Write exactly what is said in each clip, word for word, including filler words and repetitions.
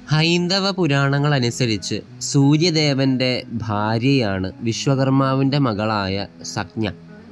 ഹൈന്ദവ പുരാണങ്ങൾ അനുസരിച്ച് സൂര്യദേവൻ്റെ ഭാര്യയാണ് വിശ്വകർമാവിൻ്റെ മകളായ സജ്ഞ.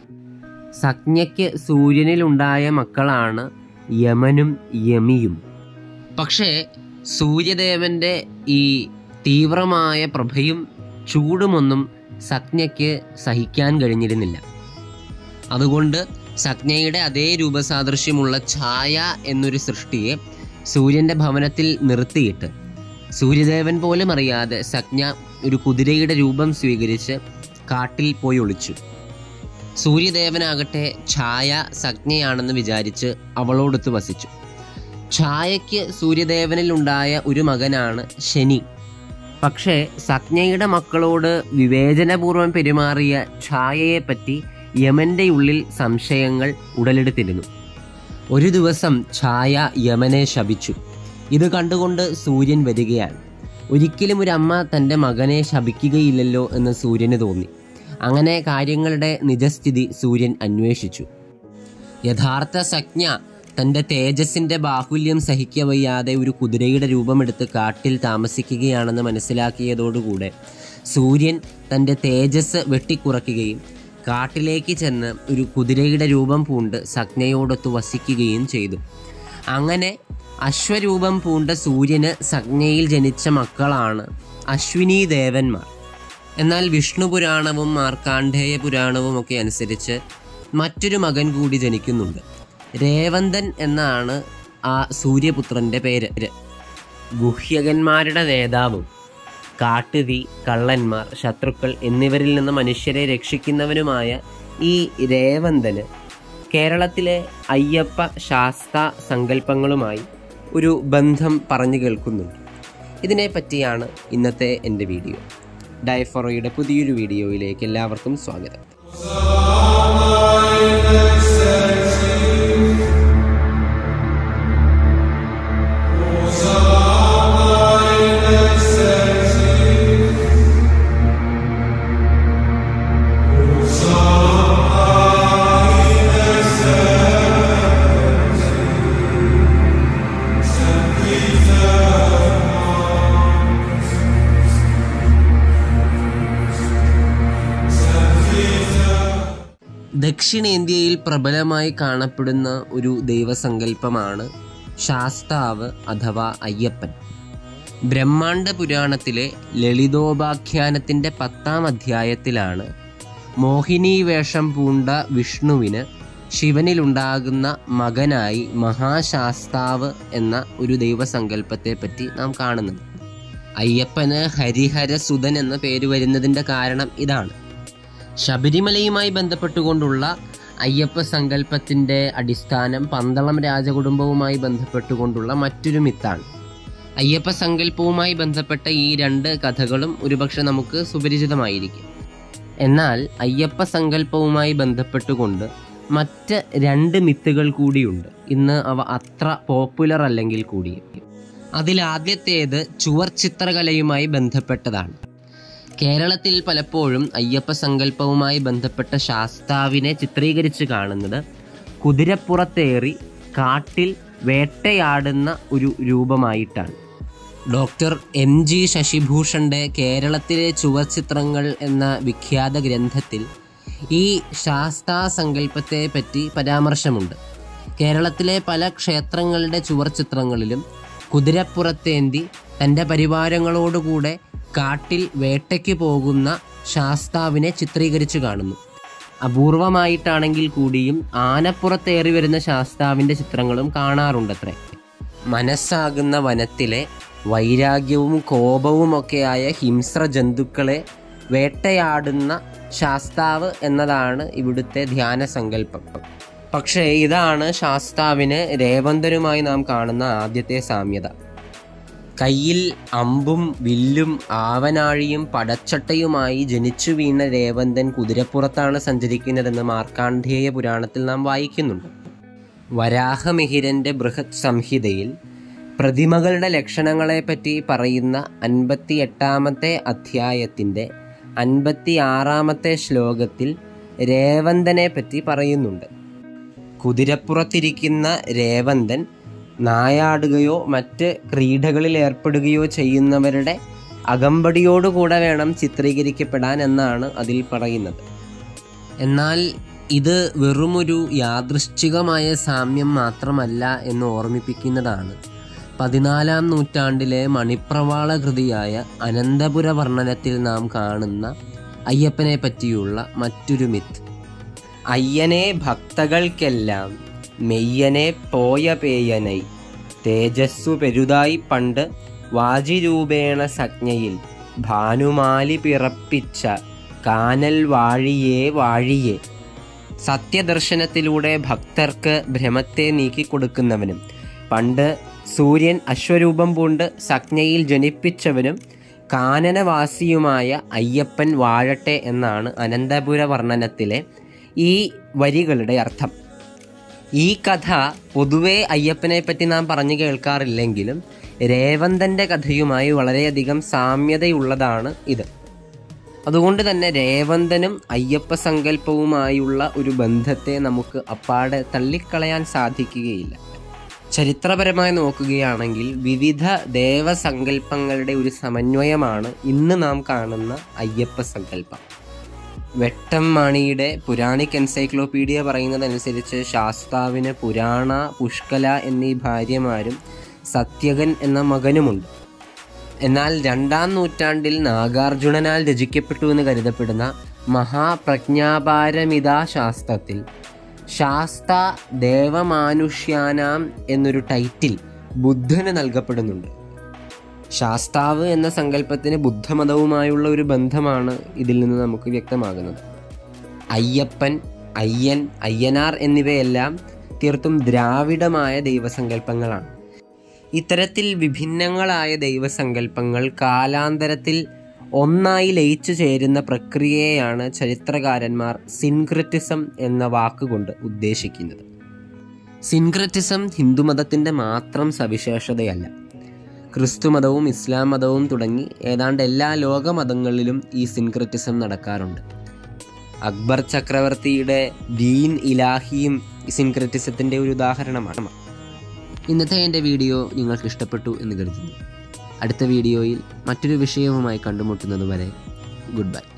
സജ്ഞയ്ക്ക് സൂര്യനിലുണ്ടായ മക്കളാണ് യമനും യമിയും. പക്ഷേ സൂര്യദേവൻ്റെ ഈ തീവ്രമായ പ്രഭയും ചൂടുമൊന്നും സജ്ഞയ്ക്ക് സഹിക്കാൻ കഴിഞ്ഞിരുന്നില്ല. അതുകൊണ്ട് സജ്ഞയുടെ അതേ രൂപസാദൃശ്യമുള്ള ഛായ എന്നൊരു സൃഷ്ടിയെ സൂര്യൻ്റെ ഭവനത്തിൽ നിർത്തിയിട്ട് സൂര്യദേവൻ പോലും അറിയാതെ സജ്ഞ ഒരു കുതിരയുടെ രൂപം സ്വീകരിച്ച് കാട്ടിൽ പോയി ഒളിച്ചു. സൂര്യദേവനാകട്ടെ ഛായ സജ്ഞയാണെന്ന് വിചാരിച്ച് അവളോടൊത്ത് വസിച്ചു. ഛായയ്ക്ക് സൂര്യദേവനിൽ ഉണ്ടായ ഒരു മകനാണ് ശനി. പക്ഷേ സജ്ഞയുടെ മക്കളോട് വിവേചനപൂർവ്വം പെരുമാറിയ ഛായയെപ്പറ്റി യമൻ്റെ ഉള്ളിൽ സംശയങ്ങൾ ഉടലെടുത്തിരുന്നു. ഒരു ദിവസം ഛായ യമനെ ശപിച്ചു. ഇത് കണ്ടുകൊണ്ട് സൂര്യൻ വരികയാണ്. ഒരിക്കലും ഒരു അമ്മ തൻ്റെ മകനെ ശപിക്കുകയില്ലല്ലോ എന്ന് സൂര്യന് തോന്നി. അങ്ങനെ കാര്യങ്ങളുടെ നിജസ്ഥിതി സൂര്യൻ അന്വേഷിച്ചു. യഥാർത്ഥ സജ്ഞ തൻ്റെ തേജസ്സിൻ്റെ ബാഹുല്യം സഹിക്കവയ്യാതെ ഒരു കുതിരയുടെ രൂപമെടുത്ത് കാട്ടിൽ താമസിക്കുകയാണെന്ന് മനസ്സിലാക്കിയതോടുകൂടെ സൂര്യൻ തൻ്റെ തേജസ് വെട്ടിക്കുറയ്ക്കുകയും കാട്ടിലേക്ക് ചെന്ന് ഒരു കുതിരയുടെ രൂപം പൂണ്ട് സജ്ഞയോടൊത്ത് വസിക്കുകയും ചെയ്തു. അങ്ങനെ അശ്വരൂപം പൂണ്ട സൂര്യന് സജ്ഞയിൽ ജനിച്ച മക്കളാണ് അശ്വിനി ദേവന്മാർ. എന്നാൽ വിഷ്ണു പുരാണവും മാർക്കാണ്ഡേയ പുരാണവും ഒക്കെ അനുസരിച്ച് മറ്റൊരു മകൻ കൂടി ജനിക്കുന്നുണ്ട്. രേവന്തൻ എന്നാണ് ആ സൂര്യപുത്രൻ്റെ പേര്. ഗുഹ്യകന്മാരുടെ നേതാവും കാട്ടുതീ, കള്ളന്മാർ, ശത്രുക്കൾ എന്നിവരിൽ നിന്ന് മനുഷ്യരെ രക്ഷിക്കുന്നവനുമായ ഈ രേവന്തന് കേരളത്തിലെ അയ്യപ്പ ശാസ്ത സങ്കല്പങ്ങളുമായി ഒരു ബന്ധം പറഞ്ഞു കേൾക്കുന്നുണ്ട്. ഇതിനെപ്പറ്റിയാണ് ഇന്നത്തെ എൻ്റെ വീഡിയോ. ഡയഫോറയുടെ പുതിയൊരു വീഡിയോയിലേക്ക് എല്ലാവർക്കും സ്വാഗതം. ദക്ഷിണേന്ത്യയിൽ പ്രബലമായി കാണപ്പെടുന്ന ഒരു ദൈവസങ്കല്പമാണ് ശാസ്താവ് അഥവാ അയ്യപ്പൻ. ബ്രഹ്മാണ്ഡ പുരാണത്തിലെ ലളിതോപാഖ്യാനത്തിൻ്റെ പത്താം അധ്യായത്തിലാണ് മോഹിനി വേഷം പൂണ്ട വിഷ്ണുവിന് ശിവനിലുണ്ടാകുന്ന മകനായി മഹാശാസ്താവ് എന്ന ഒരു ദൈവസങ്കല്പത്തെ പറ്റി നാം കാണുന്നത്. അയ്യപ്പന് ഹരിഹരസുതൻ എന്ന പേര് വരുന്നതിൻ്റെ കാരണം ഇതാണ്. ശബരിമലയുമായി ബന്ധപ്പെട്ടുകൊണ്ടുള്ള അയ്യപ്പ സങ്കല്പത്തിൻ്റെ അടിസ്ഥാനം പന്തളം രാജകുടുംബവുമായി ബന്ധപ്പെട്ടുകൊണ്ടുള്ള മറ്റൊരു മിത്താണ്. അയ്യപ്പ സങ്കല്പവുമായി ബന്ധപ്പെട്ട ഈ രണ്ട് കഥകളും ഒരുപക്ഷെ നമുക്ക് സുപരിചിതമായിരിക്കും. എന്നാൽ അയ്യപ്പ സങ്കല്പവുമായി ബന്ധപ്പെട്ടുകൊണ്ട് മറ്റ് രണ്ട് മിത്തുകൾ കൂടിയുണ്ട്. ഇന്ന് അവ അത്ര പോപ്പുലർ അല്ലെങ്കിൽ കൂടിയും. അതിലാദ്യത്തേത് ചുവർ ചിത്രകലയുമായി ബന്ധപ്പെട്ടതാണ്. കേരളത്തിൽ പലപ്പോഴും അയ്യപ്പ സങ്കല്പവുമായി ബന്ധപ്പെട്ട ശാസ്താവിനെ ചിത്രീകരിച്ച് കാണുന്നത് കുതിരപ്പുറത്തേറി കാട്ടിൽ വേട്ടയാടുന്ന ഒരു രൂപമായിട്ടാണ്. ഡോക്ടർ എം ജി ശശിഭൂഷൻ്റെ കേരളത്തിലെ ചുവർ ചിത്രങ്ങൾ എന്ന വിഖ്യാത ഗ്രന്ഥത്തിൽ ഈ ശാസ്താ സങ്കല്പത്തെ പറ്റി പരാമർശമുണ്ട്. കേരളത്തിലെ പല ക്ഷേത്രങ്ങളുടെ ചുവർ ചിത്രങ്ങളിലും കുതിരപ്പുറത്തേന്തി തൻ്റെ പരിവാരങ്ങളോടുകൂടെ കാട്ടിൽ വേട്ടയ്ക്ക് പോകുന്ന ശാസ്താവിനെ ചിത്രീകരിച്ചു കാണുന്നു. അപൂർവമായിട്ടാണെങ്കിൽ കൂടിയും ആനപ്പുറത്തേറി വരുന്ന ശാസ്താവിൻ്റെ ചിത്രങ്ങളും കാണാറുണ്ടത്രേ. മനസ്സാകുന്ന വനത്തിലെ വൈരാഗ്യവും കോപവുമൊക്കെയായ ഹിംസ്ര ജന്തുക്കളെ വേട്ടയാടുന്ന ശാസ്താവ് എന്നതാണ് ഇവിടുത്തെ ധ്യാന സങ്കല്പം. പക്ഷേ ഇതാണ് ശാസ്താവിന് രേവന്തനുമായി നാം കാണുന്ന ആദ്യത്തെ സാമ്യത. കയ്യിൽ അമ്പും വില്ലും ആവനാഴിയും പടച്ചട്ടയുമായി ജനിച്ചു വീണ രേവന്തൻ കുതിരപ്പുറത്താണ് സഞ്ചരിക്കുന്നതെന്ന് മാർക്കാണ്ഡേയ പുരാണത്തിൽ നാം വായിക്കുന്നുണ്ട്. വരാഹമിഹിരൻ്റെ ബൃഹത് സംഹിതയിൽ പ്രതിമകളുടെ ലക്ഷണങ്ങളെപ്പറ്റി പറയുന്ന അൻപത്തി എട്ടാമത്തെ അധ്യായത്തിൻ്റെ അൻപത്തി ആറാമത്തെ ശ്ലോകത്തിൽ രേവന്തനെ പറ്റി പറയുന്നുണ്ട്. കുതിരപ്പുറത്തിരിക്കുന്ന രേവന്തൻ നായാടുകയോ മറ്റ് ക്രീഡകളിൽ ഏർപ്പെടുകയോ ചെയ്യുന്നവരുടെ അകമ്പടിയോടുകൂടെ വേണം ചിത്രീകരിക്കപ്പെടാൻ എന്നാണ് അതിൽ പറയുന്നത്. എന്നാൽ ഇത് വെറുമൊരു യാദൃശ്ചികമായ സാമ്യം മാത്രമല്ല എന്ന് ഓർമ്മിപ്പിക്കുന്നതാണ് പതിനാലാം നൂറ്റാണ്ടിലെ മണിപ്രവാള കൃതിയായ അനന്തപുര വർണ്ണനത്തിൽ നാം കാണുന്ന അയ്യപ്പനെ പറ്റിയുള്ള മറ്റൊരു മിത്ത്. അയ്യനെ ഭക്തകൾക്കെല്ലാം മെയ്യനെ പോയ പേയനൈ തേജസ്സു പെരുതായി പണ്ട് വാജിരൂപേണ സജ്ഞയിൽ ഭാനുമാലി പിറപ്പിച്ച കാനൽ വാഴിയേ വാഴിയേ. സത്യദർശനത്തിലൂടെ ഭക്തർക്ക് ഭ്രമത്തെ നീക്കിക്കൊടുക്കുന്നവനും പണ്ട് സൂര്യൻ അശ്വരൂപം പൂണ്ട് സജ്ഞയിൽ ജനിപ്പിച്ചവനും കാനനവാസിയുമായ അയ്യപ്പൻ വാഴട്ടെ എന്നാണ് അനന്തപുര വർണ്ണനത്തിലെ ഈ വരികളുടെ അർത്ഥം. ഈ കഥ പൊതുവെ അയ്യപ്പനെ പറ്റി നാം പറഞ്ഞു കേൾക്കാറില്ലെങ്കിലും രേവന്തൻ്റെ കഥയുമായി വളരെയധികം സാമ്യതയുള്ളതാണ് ഇത്. അതുകൊണ്ട് തന്നെ രേവന്തനും അയ്യപ്പ സങ്കല്പവുമായുള്ള ഒരു ബന്ധത്തെ നമുക്ക് അപ്പാടെ തള്ളിക്കളയാൻ സാധിക്കുകയില്ല. ചരിത്രപരമായി നോക്കുകയാണെങ്കിൽ വിവിധ ദേവസങ്കല്പങ്ങളുടെ ഒരു സമന്വയമാണ് ഇന്ന് നാം കാണുന്ന അയ്യപ്പ സങ്കല്പം. വെട്ടം മാണിയുടെ പുരാണിക് എൻസൈക്ലോപീഡിയ പറയുന്നതനുസരിച്ച് ശാസ്താവിന് പുരാണ, പുഷ്കല എന്നീ ഭാര്യമാരും സത്യകൻ എന്ന മകനുമുണ്ട്. എന്നാൽ രണ്ടാം നൂറ്റാണ്ടിൽ നാഗാർജുനനാൽ രചിക്കപ്പെട്ടു എന്ന് കരുതപ്പെടുന്ന മഹാപ്രജ്ഞാപാരമിതാ ശാസ്ത്രത്തിൽ ശാസ്ത ദേവമാനുഷ്യാനാം എന്നൊരു ടൈറ്റിൽ ബുദ്ധന് നൽകപ്പെടുന്നുണ്ട്. ശാസ്താവ് എന്ന സങ്കല്പത്തിന് ബുദ്ധമതവുമായുള്ള ഒരു ബന്ധമാണ് ഇതിൽ നിന്ന് നമുക്ക് വ്യക്തമാകുന്നത്. അയ്യപ്പൻ, അയ്യൻ, അയ്യനാർ എന്നിവയെല്ലാം തീർത്തും ദ്രാവിഡമായ ദൈവസങ്കല്പങ്ങളാണ്. ഇത്തരത്തിൽ വിഭിന്നങ്ങളായ ദൈവസങ്കല്പങ്ങൾ കാലാന്തരത്തിൽ ഒന്നായി ലയിച്ചു ചേരുന്ന പ്രക്രിയയാണ് ചരിത്രകാരന്മാർ സിൻക്രറ്റിസം എന്ന വാക്കുകൊണ്ട് ഉദ്ദേശിക്കുന്നത്. സിൻക്രറ്റിസം ഹിന്ദുമതത്തിൻ്റെ മാത്രം സവിശേഷതയല്ല. ക്രിസ്തുമതവും ഇസ്ലാം മതവും തുടങ്ങി ഏതാണ്ട് എല്ലാ ലോകമതങ്ങളിലും ഈ സിൻക്രറ്റിസം നടക്കാറുണ്ട്. അക്ബർ ചക്രവർത്തിയുടെ ദീൻ ഇലാഹിയും സിൻക്രറ്റിസത്തിൻ്റെ ഒരു ഉദാഹരണമാണ്. ഇന്നത്തെ എൻ്റെ വീഡിയോ നിങ്ങൾക്ക് ഇഷ്ടപ്പെട്ടു എന്ന് കരുതുന്നു. അടുത്ത വീഡിയോയിൽ മറ്റൊരു വിഷയവുമായി കണ്ടുമുട്ടുന്നത് വരെ ഗുഡ് ബൈ.